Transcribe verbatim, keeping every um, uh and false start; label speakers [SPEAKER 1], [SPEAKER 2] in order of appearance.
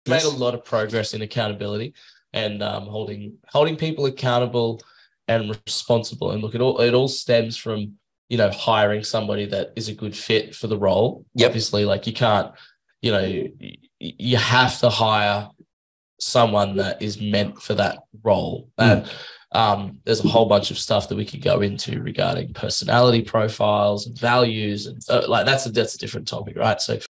[SPEAKER 1] made a
[SPEAKER 2] Yes.
[SPEAKER 1] lot of progress in accountability and um, holding holding people accountable and responsible. And look, it all it all stems from you know hiring somebody that is a good fit for the role.
[SPEAKER 2] Yep.
[SPEAKER 1] Obviously, like you can't, you know, you have to hire someone that is meant for that role.
[SPEAKER 2] Mm.
[SPEAKER 1] And um, there's a whole bunch of stuff that we could go into regarding personality profiles and values, and uh, like that's a that's a different topic, right? So